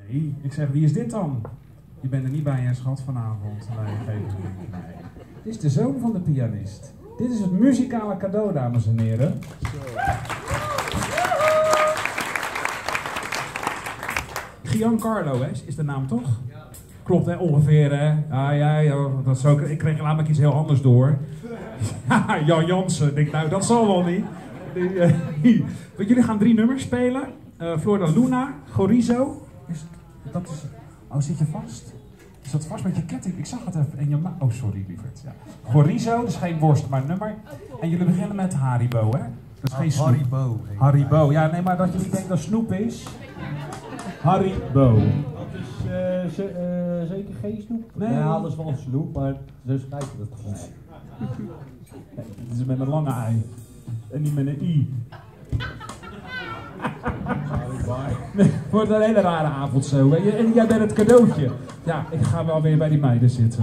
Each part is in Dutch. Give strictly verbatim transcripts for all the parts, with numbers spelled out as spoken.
Nee, ik zeg, wie is dit dan? Je bent er niet bij, hè, schat, vanavond. Nee, geef het niet. Nee. Dit is de zoon van de pianist. Dit is het muzikale cadeau, dames en heren. Giancarlo, hè, is de naam toch? Ja. Klopt, hè, ongeveer, hè? Ah, ja, ja, dat is ook, ik kreeg namelijk iets heel anders door. Ja, Jan Jansen. Ik denk, nou, dat zal wel niet. Want jullie gaan drie nummers spelen. Uh, Flor de Luna, Chorizo. Is, dat is, oh, zit je vast? Is dat vast met je ketting? Ik zag het even in je ma... Oh, sorry, lieverd. Ja. Chorizo, dus geen worst, maar nummer. En jullie beginnen met Haribo, hè? Dat is geen snoep. Haribo. Haribo. Ja, nee, maar dat je niet denkt dat snoep is. Haribo. Dat is uh, ze, uh, zeker geen snoep. Nee, ja, dat is wel een snoep, maar zo schrijf je dat niet. Nee, het is met een lange ei. En niet met een i. Nee, het wordt een hele rare avond zo. Hè? En jij bent het cadeautje. Ja, ik ga wel weer bij die meiden zitten.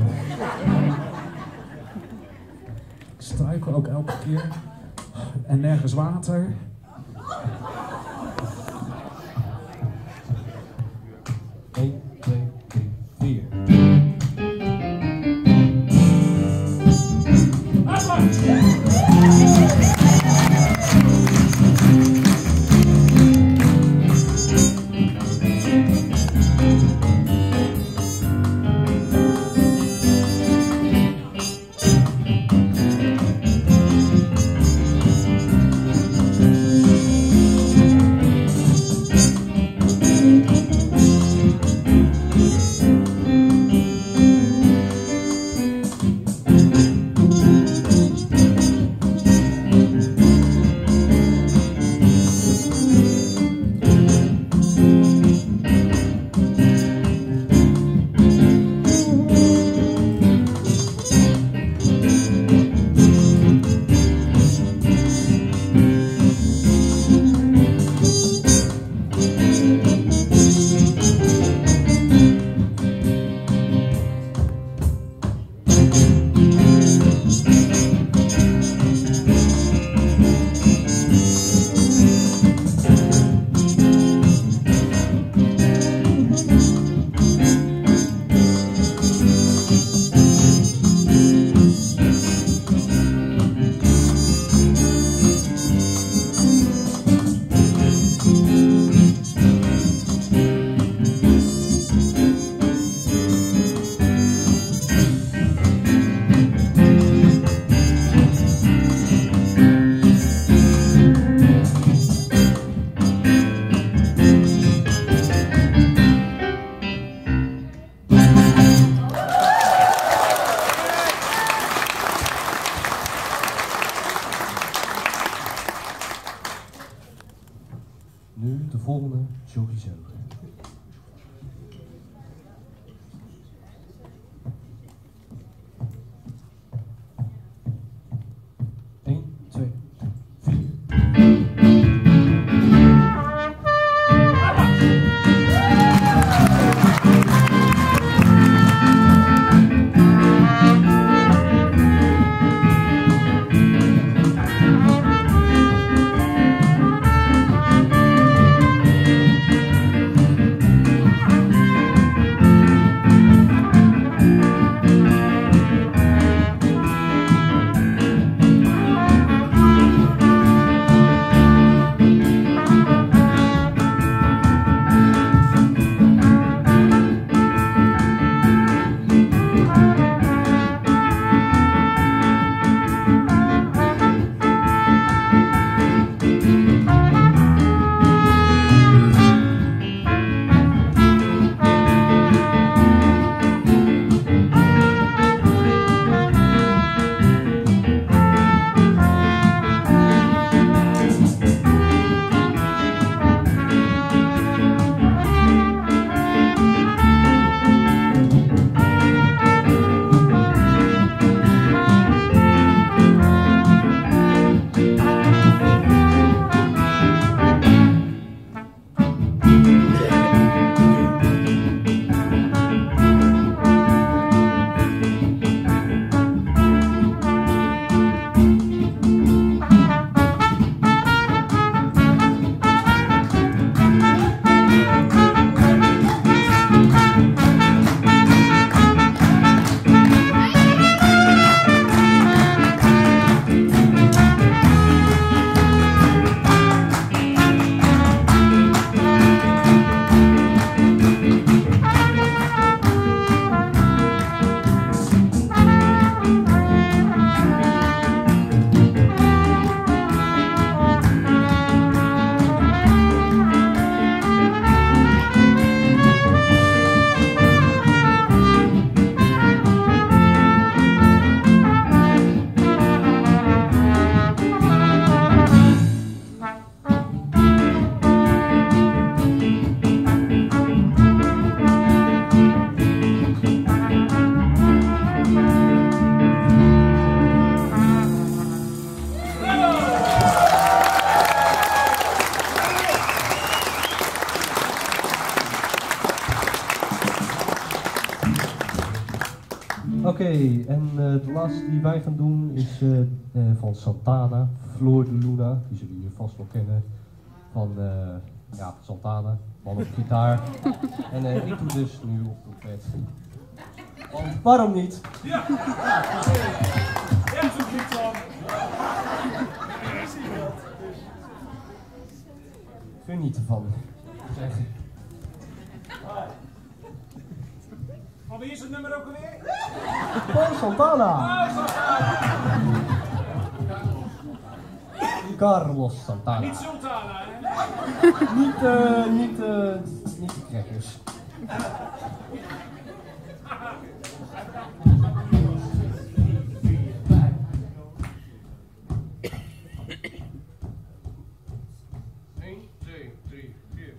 Ik struikel ook elke keer. En nergens water. één, twee, drie, vier. Oké, okay, en uh, de laatste die wij gaan doen is uh, uh, van Santana, Flor de Luna. Die zullen jullie vast wel kennen. Van uh, ja, Santana, man op gitaar. En uh, ik doe dus nu op trompet. Want waarom niet? Ja! Echt een niet aan. Geniet ervan. Zeg. Oh, wie is het nummer ook alweer? Paul Santana! Oh, Santana! Carlos Santana. Niet Sultana, hè? niet, uh, niet, uh, niet de crackers. één, twee, drie, vier.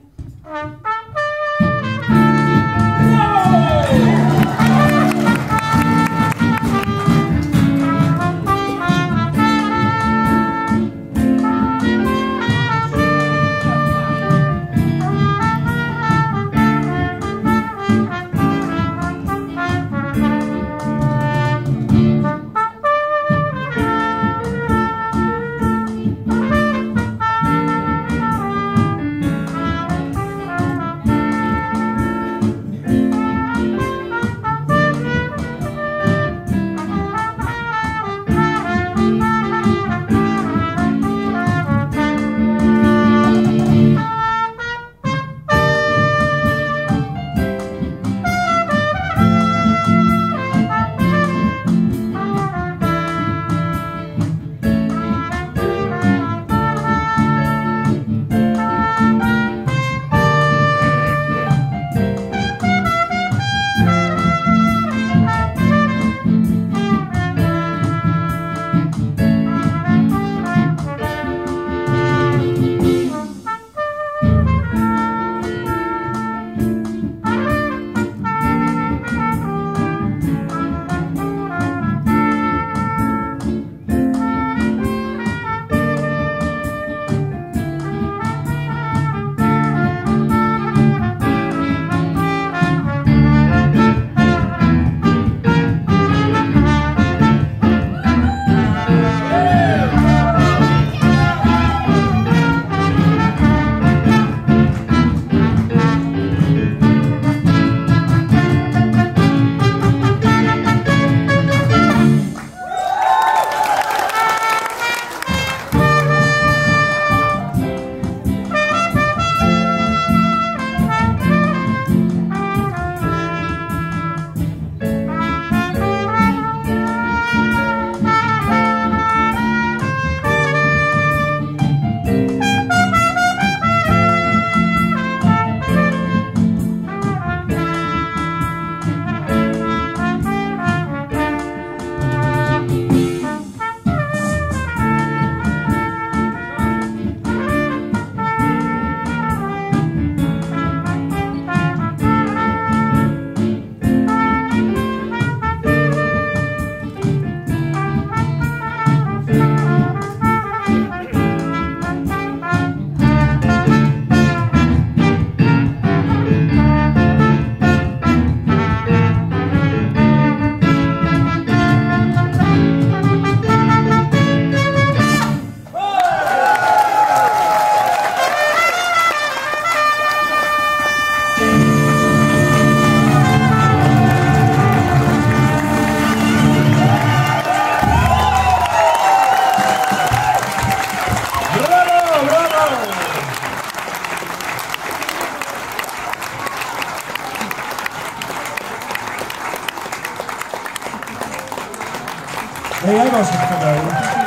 Nee, jij was het cadeau.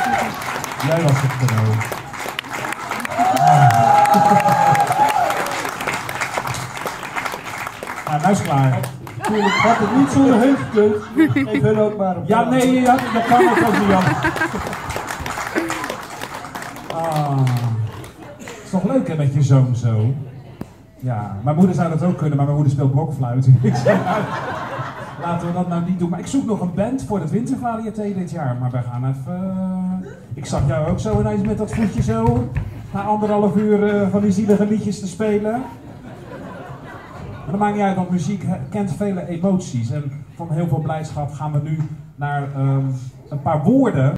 Jij was het cadeau. Ah, nou is het klaar. Natuurlijk had het niet zonder hun gekund. Geef hun ook maar een Ja, nee, ja, dat kan ook ook niet, Jan. Ah. Het is toch leuk hè, met je zoon zo. Ja, mijn moeder zou dat ook kunnen, maar mijn moeder speelt blokfluit. Ik zei, nou, laten we dat nou niet doen. Maar ik zoek nog een band voor het Wintervarieté dit jaar. Maar we gaan even... Uh... Ik zag jou ook zo ineens met dat voetje zo... na anderhalf uur uh, van die zielige liedjes te spelen. Maar dat maakt niet uit, want muziek kent vele emoties. En van heel veel blijdschap gaan we nu naar um, een paar woorden.